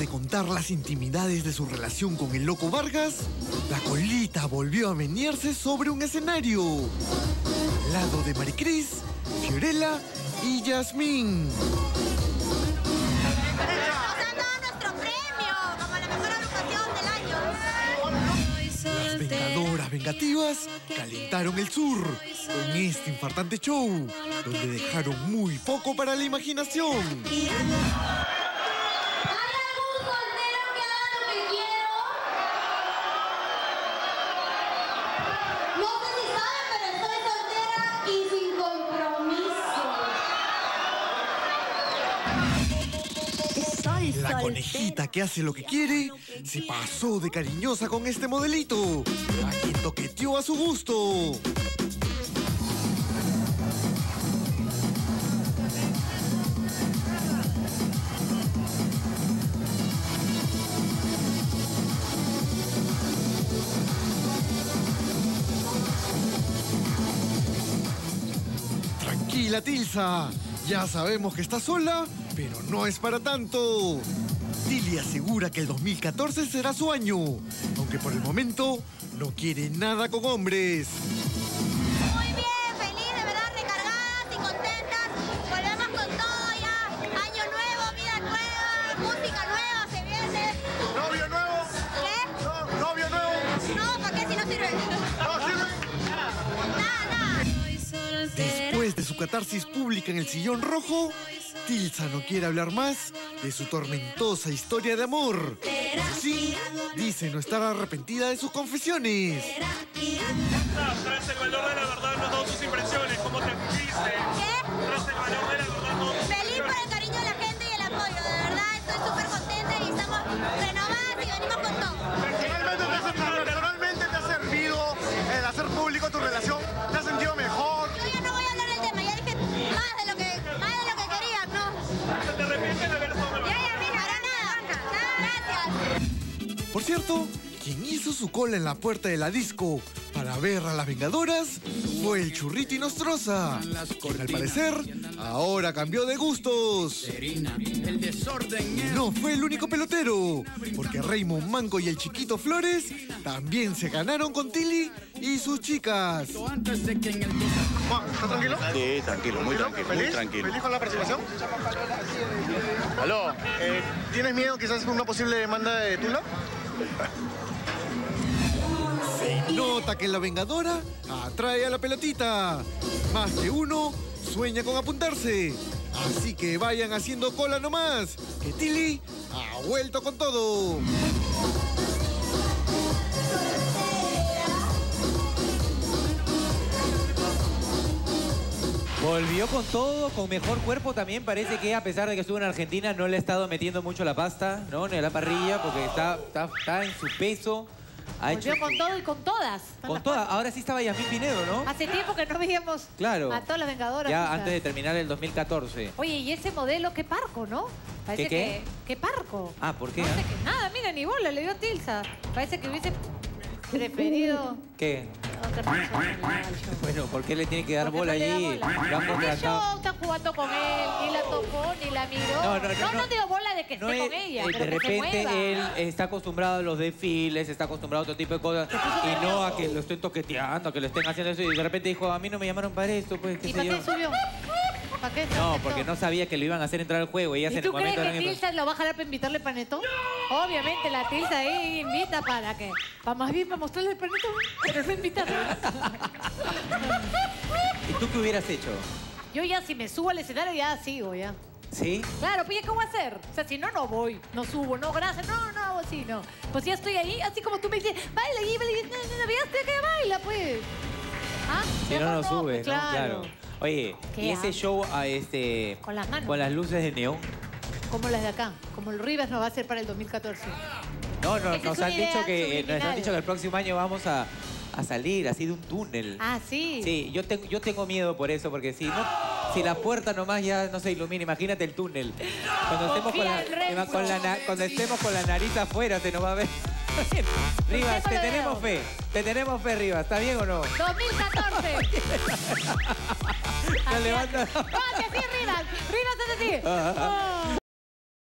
de contar las intimidades de su relación con el Loco Vargas, la colita volvió a menearse sobre un escenario, al lado de Maricris, Fiorella y Yasmín. Las vengadoras vengativas calentaron el sur con este infartante show, donde dejaron muy poco para la imaginación. La conejita que hace lo que quiere se pasó de cariñosa con este modelito, a quien toqueteó a su gusto. Tranquila, Tilsa. Ya sabemos que está sola, pero no es para tanto. Tilly asegura que el 2014 será su año, aunque por el momento no quiere nada con hombres. Muy bien, feliz, de verdad, recargadas y contentas. Volvemos con todo ya. Año nuevo, vida nueva, música nueva se viene. ¿Novio nuevo? ¿Qué? No, ¿novio nuevo? No, ¿para qué si no sirve? ¿No sirve? Nada. Después de su catarsis pública en el sillón rojo, Tilsa no quiere hablar más de su tormentosa historia de amor. Sí, dice no estar arrepentida de sus confesiones. Tras el valor de la verdad, nos da tus impresiones. ¿Cómo te sentiste? ¿Qué? Tras el valor de la verdad, nos da tus Feliz por el cariño de la gente y el apoyo. De verdad, estoy súper contenta y estamos renovadas y venimos con todo. ¿Realmente te ha servido el hacer público tu relación? ¿Te has sentido mejor? Yo ya no voy a hablar del tema, ya dije más de lo que quería, ¿no? ¿Te arrepientes de haber estado? Ya, mira, para nada. Gracias. Por cierto, quien hizo su cola en la puerta de la disco para ver a las vengadoras fue el Churrito Nostroza, quien al parecer ahora cambió de gustos. Y no fue el único pelotero, porque Raymond Manco y el Chiquito Flores también se ganaron con Tilly y sus chicas. Juan, ¿estás tranquilo? Sí, tranquilo, muy tranquilo, ¿Feliz? muy tranquilo. ¿Feliz con la participación? ¿Aló? ¿Tienes miedo quizás con una posible demanda de Tula? Se nota que la vengadora atrae a la pelotita. Más de uno sueña con apuntarse. Así que vayan haciendo cola nomás, que Tilly ha vuelto con todo. Volvió con todo, con mejor cuerpo también. Parece que a pesar de que estuvo en Argentina no le ha estado metiendo mucho la pasta, ¿no? Ni a la parrilla, porque está en su peso. Volvió con todo y con todas. Con todas. Ahora sí estaba Yasmín Pinedo, ¿no? Hace tiempo que no veíamos Claro. a todas las vengadoras. Ya juntas. antes de terminar el 2014. Oye, y ese modelo, qué parco, ¿no? Parece ¿Qué? qué parco. Ah, ¿por qué? No sé qué, nada, mira, ni bola, le dio Tilsa. Parece que hubiese preferido ¿Qué? otra persona. Bueno, ¿por qué le tiene que dar Porque bola no le da allí? bola. Lo han ¿Qué contratado. show? Están jugando con él, ni la tocó, ni la miró. No dio bola de que esté con ella, de pero que se repente mueva. él está acostumbrado a los desfiles, está acostumbrado a otro tipo de cosas y no a que lo estén toqueteando, a que lo estén haciendo eso y de repente dijo, a mí no me llamaron para esto, pues qué ¿Y sé para yo. qué subió? ¿Para qué? No, porque no sabía que lo iban a hacer entrar al juego. Ellas ¿Y en tú el crees momento que Tilsa lo va a jalar para invitarle panetón? Obviamente la Tilsa ahí invita para que... Para más bien para mostrarle el panetón, pero no invitarle. ¿Y tú qué hubieras hecho? Yo ya si me subo al escenario ya sigo ya. ¿Sí? Claro, pues ya ¿qué voy a hacer? O sea, si no, no voy. No subo, no, gracias. No, así no. Pues ya estoy ahí, así como tú me dices, baila y baila. No, ya que baila, pues. ¿Ah? Si no, no Mejor sube, pues, ¿no? Claro. Oye, ¿Qué ¿y ese hago? show Con las manos. con las luces de neón? Como las de acá. Como el Rivas nos va a hacer para el 2014. No, Esa es nos una han idea dicho que subliminal. el próximo año vamos a salir así de un túnel. Ah, sí. Sí, yo tengo miedo por eso, porque si la puerta nomás ya no se ilumina, imagínate el túnel. Cuando estemos Confía en Renzo. cuando estemos con la nariz afuera se nos va a ver. Rivas, te tenemos fe, Rivas, ¿está bien o no? 2014. Se levanta. ¡Vale, sí, Rivas! ¡Rivas es así!